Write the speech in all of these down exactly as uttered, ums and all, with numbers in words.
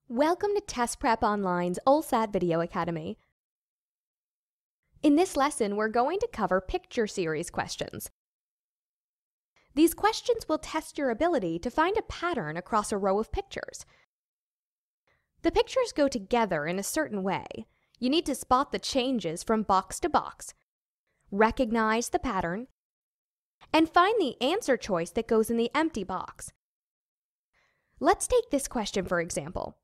Welcome to TestPrep-Online's OLSAT Video Academy. In this lesson, we're going to cover picture series questions. These questions will test your ability to find a pattern across a row of pictures. The pictures go together in a certain way. You need to spot the changes from box to box, recognize the pattern, and find the answer choice that goes in the empty box. Let's take this question for example.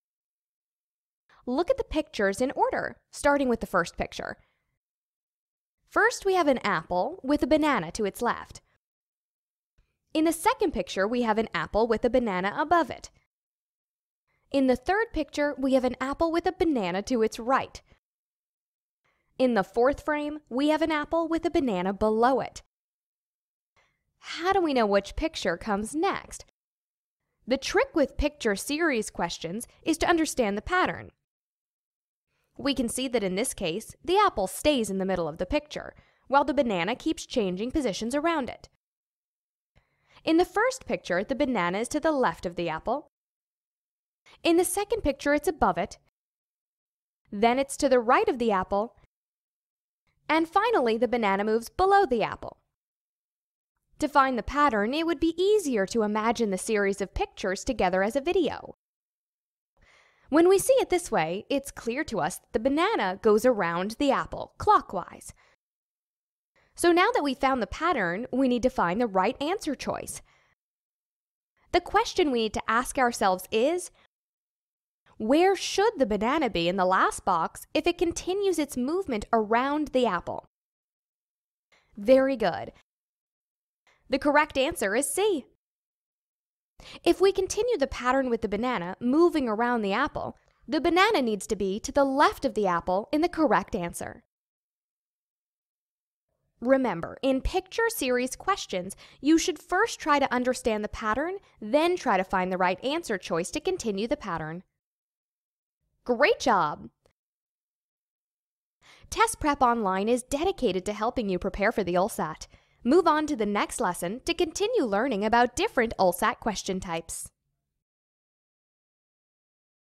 Look at the pictures in order, starting with the first picture. First, we have an apple with a banana to its left. In the second picture, we have an apple with a banana above it. In the third picture, we have an apple with a banana to its right. In the fourth frame, we have an apple with a banana below it. How do we know which picture comes next? The trick with picture series questions is to understand the pattern. We can see that in this case, the apple stays in the middle of the picture, while the banana keeps changing positions around it. In the first picture, the banana is to the left of the apple. In the second picture, it's above it. Then it's to the right of the apple. And finally, the banana moves below the apple. To find the pattern, it would be easier to imagine the series of pictures together as a video. When we see it this way, it's clear to us that the banana goes around the apple clockwise. So now that we've found the pattern, we need to find the right answer choice. The question we need to ask ourselves is, where should the banana be in the last box if it continues its movement around the apple? Very good. The correct answer is C. If we continue the pattern with the banana moving around the apple, the banana needs to be to the left of the apple in the correct answer. Remember, in picture series questions, you should first try to understand the pattern, then try to find the right answer choice to continue the pattern. Great job! TestPrep-Online is dedicated to helping you prepare for the OLSAT. Move on to the next lesson to continue learning about different OLSAT question types.